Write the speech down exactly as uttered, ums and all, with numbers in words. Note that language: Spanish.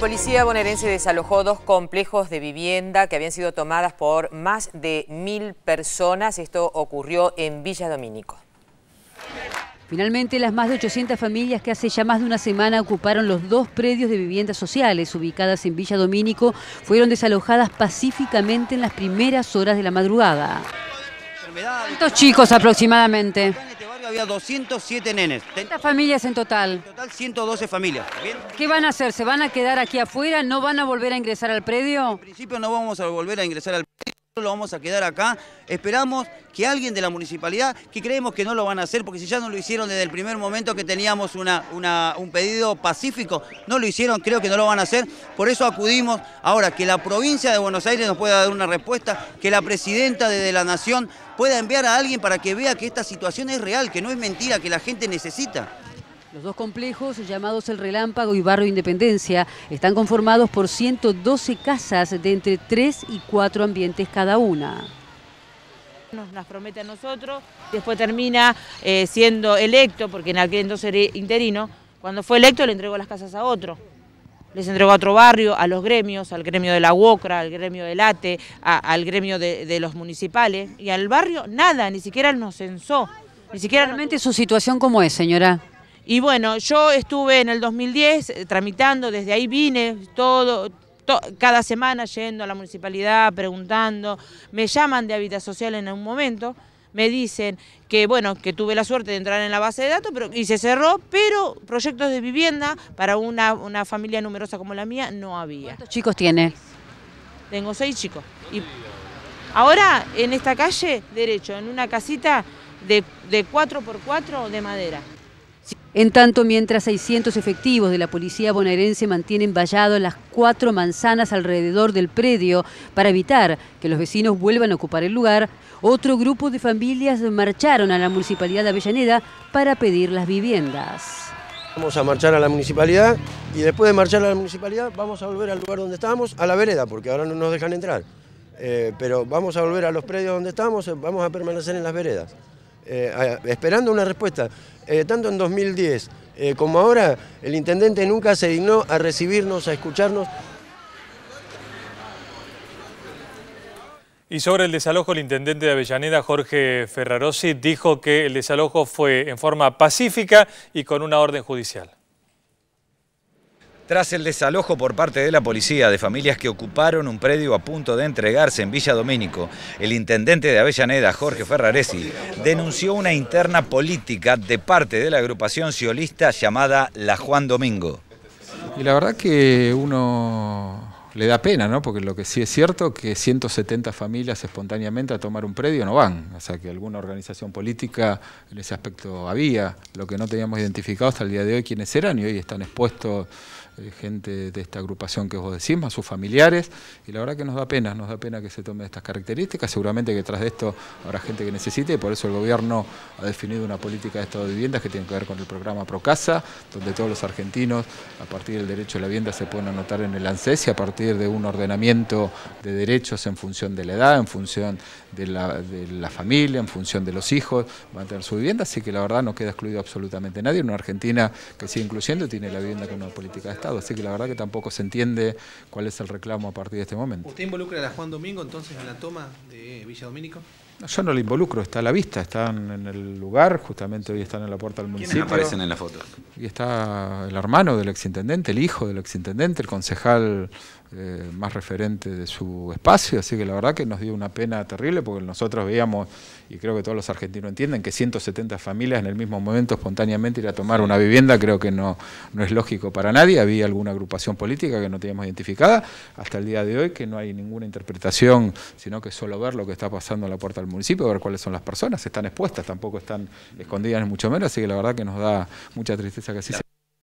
policía bonaerense desalojó dos complejos de vivienda que habían sido tomadas por más de mil personas. Esto ocurrió en Villa Domínico. Finalmente, las más de ochocientas familias que hace ya más de una semana ocuparon los dos predios de viviendas sociales ubicadas en Villa Domínico fueron desalojadas pacíficamente en las primeras horas de la madrugada. ¿Cuántos chicos aproximadamente? En este barrio había doscientos siete nenes. ¿Cuántas familias en total? En total ciento doce familias. ¿Bien? ¿Qué van a hacer? ¿Se van a quedar aquí afuera? ¿No van a volver a ingresar al predio? En principio no vamos a volver a ingresar al predio. Lo vamos a quedar acá. Esperamos que alguien de la municipalidad, que creemos que no lo van a hacer, porque si ya no lo hicieron desde el primer momento que teníamos una, una, un pedido pacífico, no lo hicieron, creo que no lo van a hacer. Por eso acudimos ahora que la provincia de Buenos Aires nos pueda dar una respuesta, que la presidenta de la Nación pueda enviar a alguien para que vea que esta situación es real, que no es mentira, que la gente necesita. Los dos complejos, llamados El Relámpago y Barrio Independencia, están conformados por ciento doce casas de entre tres y cuatro ambientes cada una. Nos las promete a nosotros, después termina eh, siendo electo, porque en aquel entonces era interino, cuando fue electo le entregó las casas a otro. Les entregó a otro barrio, a los gremios, al gremio de la UOCRA, al gremio del ATE, a, al gremio de, de los municipales, y al barrio nada, ni siquiera nos censó. Ni siquiera ¿Realmente su situación cómo es, señora? Y bueno, yo estuve en el dos mil diez eh, tramitando, desde ahí vine, todo, to, cada semana yendo a la municipalidad, preguntando, me llaman de Hábitat Social en un momento, me dicen que bueno, que tuve la suerte de entrar en la base de datos pero, y se cerró, pero proyectos de vivienda para una, una familia numerosa como la mía no había. ¿Cuántos chicos tiene? Tengo seis chicos. Y ahora en esta calle, derecho, en una casita de, de cuatro por cuatro de madera. En tanto, mientras seiscientos efectivos de la policía bonaerense mantienen valladas las cuatro manzanas alrededor del predio para evitar que los vecinos vuelvan a ocupar el lugar, otro grupo de familias marcharon a la municipalidad de Avellaneda para pedir las viviendas. Vamos a marchar a la municipalidad y después de marchar a la municipalidad vamos a volver al lugar donde estábamos, a la vereda, porque ahora no nos dejan entrar. Eh, pero vamos a volver a los predios donde estamos, vamos a permanecer en las veredas. Eh, esperando una respuesta. Eh, tanto en dos mil diez eh, como ahora, el intendente nunca se dignó a recibirnos, a escucharnos. Y sobre el desalojo, el intendente de Avellaneda, Jorge Ferrarosi, dijo que el desalojo fue en forma pacífica y con una orden judicial. Tras el desalojo por parte de la policía de familias que ocuparon un predio a punto de entregarse en Villa Domínico, el intendente de Avellaneda, Jorge Ferraresi, denunció una interna política de parte de la agrupación ciolista llamada La Juan Domingo. Y la verdad que uno le da pena, ¿no? Porque lo que sí es cierto es que ciento setenta familias espontáneamente a tomar un predio no van. O sea que alguna organización política en ese aspecto había. Lo que no teníamos identificado hasta el día de hoy quiénes eran y hoy están expuestos eh, gente de esta agrupación que vos decís, más sus familiares. Y la verdad que nos da pena, nos da pena que se tome estas características. Seguramente que tras de esto habrá gente que necesite y por eso el gobierno ha definido una política de estado de viviendas que tiene que ver con el programa Procasa, donde todos los argentinos, a partir del derecho a la vivienda, se pueden anotar en el ANSES y a partir de un ordenamiento de derechos en función de la edad, en función de la, de la familia, en función de los hijos, van a tener su vivienda, así que la verdad no queda excluido absolutamente nadie. Una Argentina que sigue incluyendo tiene la vivienda como una política de Estado, así que la verdad que tampoco se entiende cuál es el reclamo a partir de este momento. ¿Usted involucra a la Juan Domingo entonces en la toma de Villa Domínico? Yo no le involucro, está a la vista, están en el lugar, justamente hoy están en la puerta del municipio. ¿Quiénes aparecen en la foto? Y está el hermano del exintendente, el hijo del exintendente, el concejal eh, más referente de su espacio, así que la verdad que nos dio una pena terrible porque nosotros veíamos, y creo que todos los argentinos entienden, que ciento setenta familias en el mismo momento espontáneamente ir a tomar una vivienda, creo que no, no es lógico para nadie. Había alguna agrupación política que no teníamos identificada, hasta el día de hoy que no hay ninguna interpretación, sino que solo ver lo que está pasando en la puerta del municipio, ver cuáles son las personas, están expuestas, tampoco están escondidas ni mucho menos, así que la verdad que nos da mucha tristeza que así sea.